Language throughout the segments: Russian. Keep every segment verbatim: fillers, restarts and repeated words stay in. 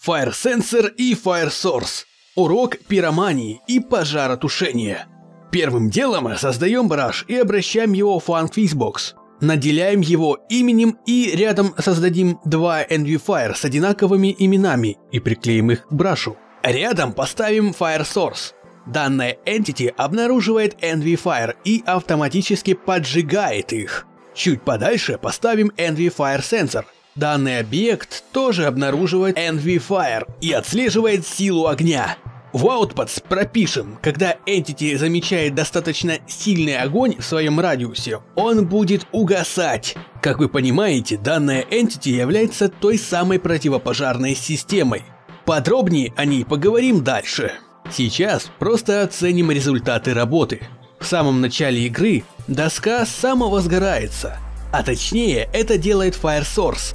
Fire Sensor и Fire Source. Урок пиромании и пожаротушения. Первым делом создаем браш и обращаем его в FunFizzBox. Наделяем его именем и рядом создадим два Envy-Fire с одинаковыми именами и приклеим их к брашу. Рядом поставим Fire Source. Данная entity обнаруживает Envy-Fire и автоматически поджигает их. Чуть подальше поставим Envy-Fire Sensor. Данный объект тоже обнаруживает Envy-Fire и отслеживает силу огня. В Outputs пропишем, когда entity замечает достаточно сильный огонь в своем радиусе, он будет угасать. Как вы понимаете, данная entity является той самой противопожарной системой. Подробнее о ней поговорим дальше. Сейчас просто оценим результаты работы. В самом начале игры доска самовозгорается, а точнее это делает Fire Source.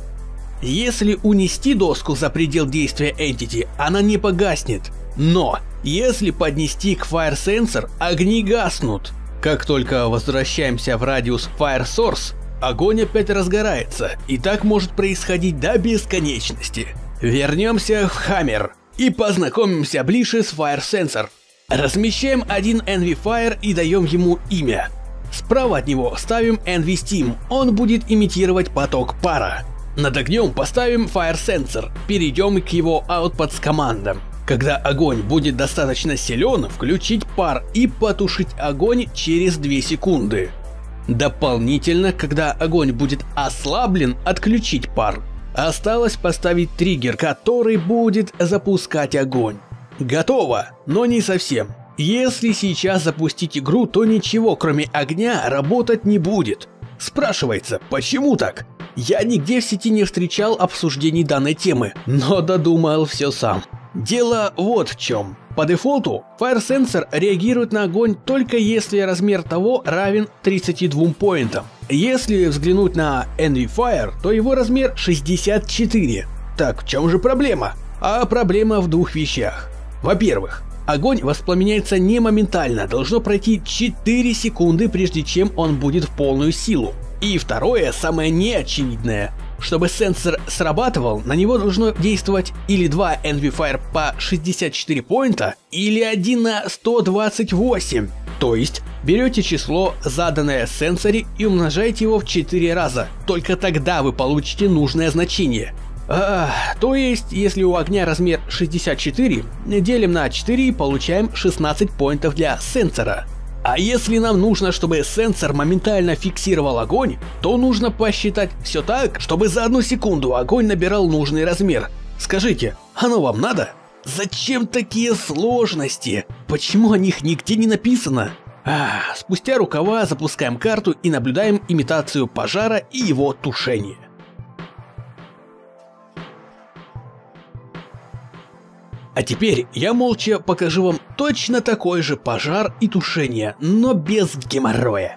Если унести доску за предел действия entity, она не погаснет. Но если поднести к Fire Sensor, огни гаснут. Как только возвращаемся в радиус Fire Source, огонь опять разгорается, и так может происходить до бесконечности. Вернемся в Hammer и познакомимся ближе с Fire Sensor. Размещаем один Envy-Fire и даем ему имя. Справа от него ставим Envy-Steam, он будет имитировать поток пара. Над огнем поставим Fire Sensor, перейдем к его Outputs командам. Когда огонь будет достаточно силен, включить пар и потушить огонь через две секунды. Дополнительно, когда огонь будет ослаблен, отключить пар. Осталось поставить триггер, который будет запускать огонь. Готово, но не совсем. Если сейчас запустить игру, то ничего кроме огня работать не будет. Спрашивается, почему так? Я нигде в сети не встречал обсуждений данной темы, но додумал все сам. Дело вот в чем. По дефолту Fire Sensor реагирует на огонь только если размер того равен тридцати двум поинтам. Если взглянуть на Envy-Fire, то его размер шестьдесят четыре. Так в чем же проблема? А проблема в двух вещах. Во-первых, огонь воспламеняется не моментально, должно пройти четыре секунды, прежде чем он будет в полную силу. И второе, самое неочевидное. Чтобы сенсор срабатывал, на него должно действовать или два Envy-Fire по шестьдесят четыре поинта, или один на сто двадцать восемь. То есть берете число, заданное в сенсоре, и умножаете его в четыре раза. Только тогда вы получите нужное значение. А, то есть, если у огня размер шестьдесят четыре, делим на четыре и получаем шестнадцать поинтов для сенсора. А если нам нужно, чтобы сенсор моментально фиксировал огонь, то нужно посчитать все так, чтобы за одну секунду огонь набирал нужный размер. Скажите, оно вам надо? Зачем такие сложности? Почему о них нигде не написано? А, спустя рукава запускаем карту и наблюдаем имитацию пожара и его тушение. А теперь я молча покажу вам точно такой же пожар и тушение, но без геморроя.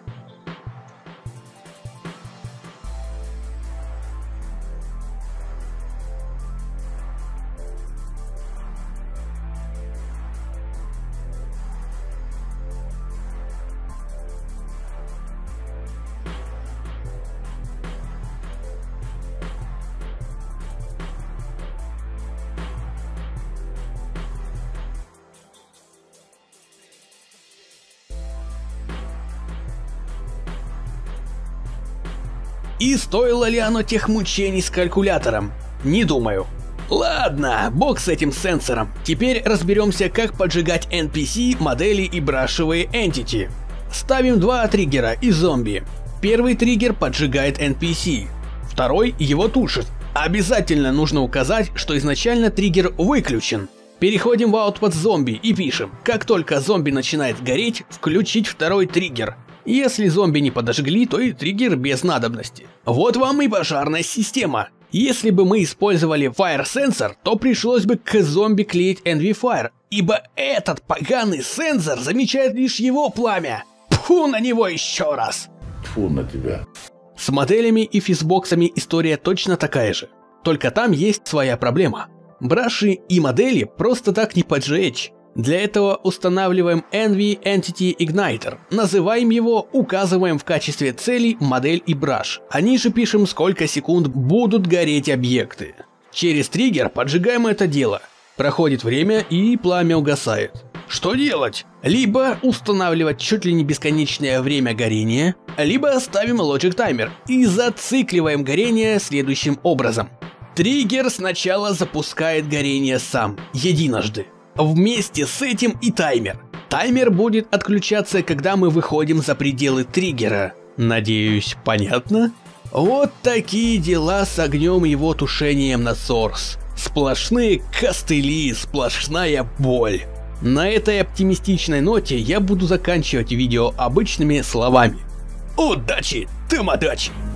И стоило ли оно тех мучений с калькулятором? Не думаю. Ладно, бог с этим сенсором. Теперь разберемся, как поджигать эн пи си, модели и брашевые entity. Ставим два триггера и зомби. Первый триггер поджигает эн пи си, второй его тушит. Обязательно нужно указать, что изначально триггер выключен. Переходим в Output зомби и пишем, как только зомби начинает гореть, включить второй триггер. Если зомби не подожгли, то и триггер без надобности. Вот вам и пожарная система. Если бы мы использовали Fire Sensor, то пришлось бы к зомби клеить Envy-Fire, ибо этот поганый сенсор замечает лишь его пламя. Тьфу на него еще раз. Тьфу на тебя. С моделями и физбоксами история точно такая же. Только там есть своя проблема. Браши и модели просто так не поджечь. Для этого устанавливаем Envy Entity Igniter, называем его, указываем в качестве целей модель и браш, а ниже пишем, сколько секунд будут гореть объекты. Через триггер поджигаем это дело. Проходит время и пламя угасает. Что делать? Либо устанавливать чуть ли не бесконечное время горения, либо ставим Logic таймер и зацикливаем горение следующим образом. Триггер сначала запускает горение сам, единожды. Вместе с этим и таймер. Таймер будет отключаться, когда мы выходим за пределы триггера. Надеюсь, понятно? Вот такие дела с огнем и его тушением на Source. Сплошные костыли, сплошная боль. На этой оптимистичной ноте я буду заканчивать видео обычными словами. Удачи, тамадачи!